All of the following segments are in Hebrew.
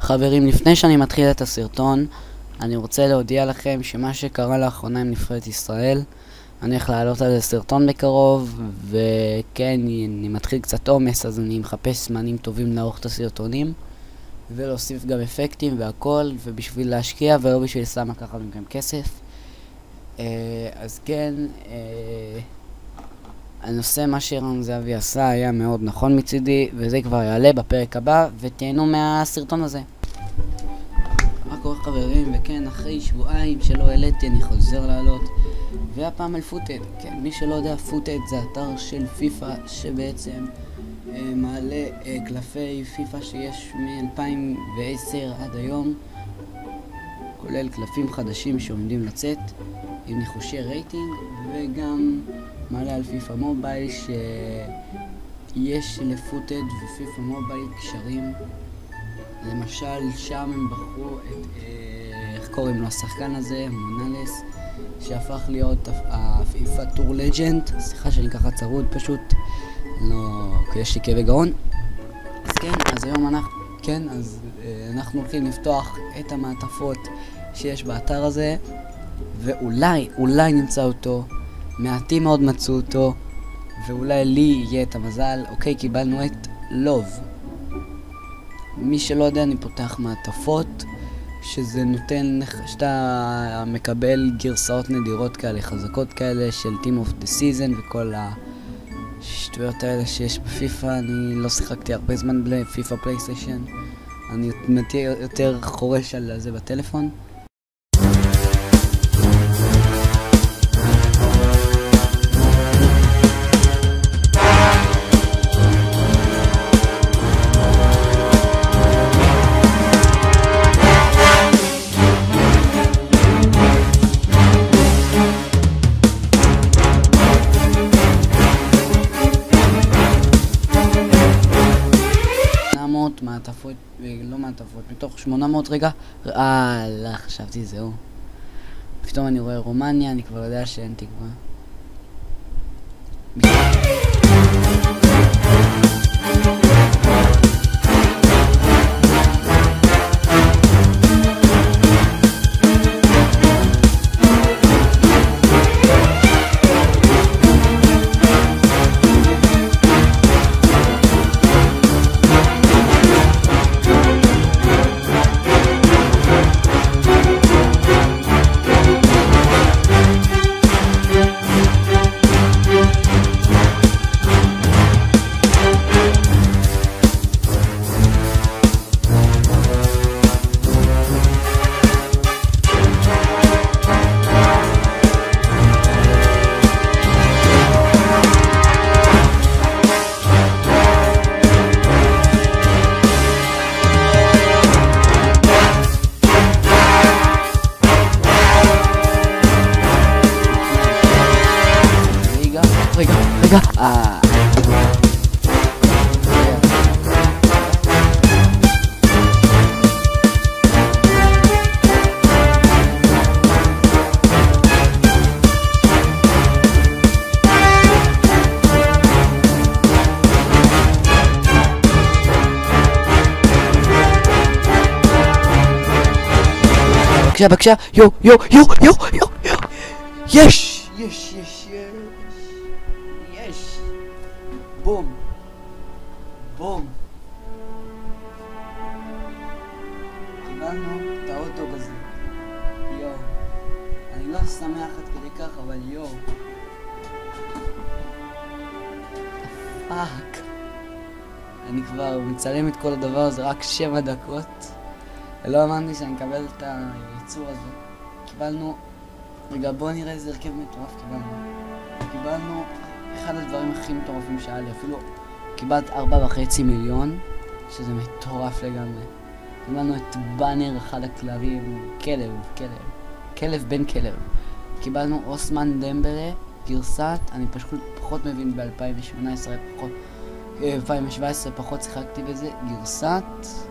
חברים, לפני שאני מתחיל את הסרטון, אני רוצה להודיע לכם שמה שקרה לאחרונה עם נבחרת ישראל, אני הולך לעלות על זה סרטון בקרוב, וכן, אני מתחיל קצת עומס, אז אני מחפש זמנים טובים לערוך את הסרטונים, ולהוסיף גם אפקטים והכל, ובשביל להשקיע ולא בשביל סתם לקחת מכם כסף. אז כן, הנושא מה שרן זהבי עשה היה מאוד נכון מצידי, וזה כבר יעלה בפרק הבא, ותהנו מהסרטון הזה. מה קורה חברים? וכן, אחרי שבועיים שלא העליתי אני חוזר לעלות, והפעם על פוטד. כן, מי שלא יודע, פוטד זה אתר של פיפה שבעצם מעלה קלפי פיפה שיש מ-2010 עד היום, כולל קלפים חדשים שעומדים לצאת עם ניחושי רייטינג, וגם מעלה על פיפה מובייל שיש לפוטד ופיפה מובייל קשרים. למשל שם הם בחרו את איך קוראים לו השחקן הזה, מונלס, שהפך להיות הפיפה טור לג'נד. סליחה שאני ככה צרוד פשוט, לא, יש לי כאבי גאון. אז כן, אז היום אנחנו הולכים לפתוח את המעטפות שיש באתר הזה, ואולי נמצא אותו, מעטים מאוד מצאו אותו, ואולי לי יהיה את המזל. אוקיי, קיבלנו את לוב. מי שלא יודע, אני פותח מעטפות, שזה נותן שאתה מקבל גרסאות נדירות כאלה, חזקות כאלה של Team of the Season וכל השטויות האלה שיש בפיפה. אני לא שיחקתי הרבה זמן בפיפה פלייסטיישן, אני יותר חורש על זה בטלפון. מעטפות, לא מעטפות, מתוך 800 רגע, לא, חשבתי זהו. פתאום אני רואה רומניה, אני כבר יודע שאין תקווה. רגע, בבקשה, יו, יש, בום, קיבלנו את האוטו בזה, אני לא שמח עד כדי כך, אבל פאק, אני כבר מצלם את כל הדבר הזה רק 7 דקות, ולא האמנתי שאני אקבל את הייצור הזה. קיבלנו, רגע בוא נראה איזה הרכב מטורף קיבלנו אחד הדברים הכי מטורפים שהיה לי, אפילו קיבלת 4.5 מיליון, שזה מטורף לגמרי. קיבלנו את באנר, אחד הכלבים, כלב בן כלב. קיבלנו אוסמן דמבלה, גרסת, אני פחות מבין ב-2018, 2017 פחות שיחקתי בזה, גרסת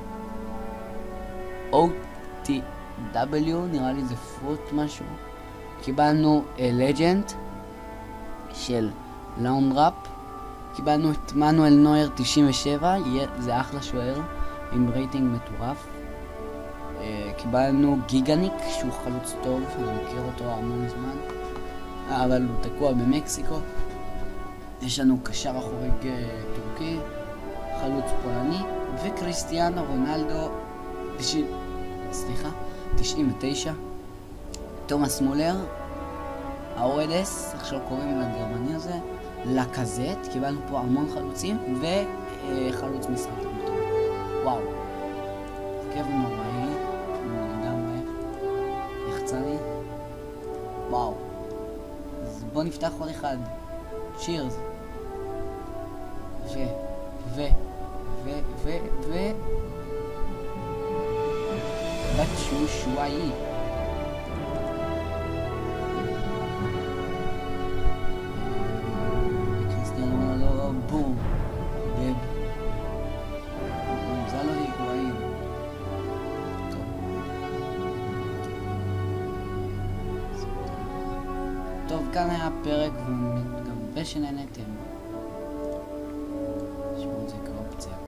OTW, נראה לי זה פרוט משהו. קיבלנו לג'נד של לאונדראפ, קיבלנו את מנואל נויר 97, זה אחלה שוער עם רייטינג מטורף. קיבלנו גיגניק, שהוא חלוץ טוב, אני מכיר אותו המון זמן, אבל הוא תקוע במקסיקו. יש לנו קשר אחורי טורקי, חלוץ פולני, וקריסטיאנו רונלדו 99. תומאס מולר, האורדס, עכשיו קוראים לגרמני הזה, לקזט, קיבלנו פה המון חלוצים, וחלוץ משחק. וואו, הרכב נוראי, לגמרי, יחצה לי. וואו, אז בוא נפתח עוד אחד. צ'ירס. בצ'ושואי. קריסטיאנו רונלדו, בום. זה לא היגואין. טוב, כאן היה הפרק, ומקווה שנהנתם.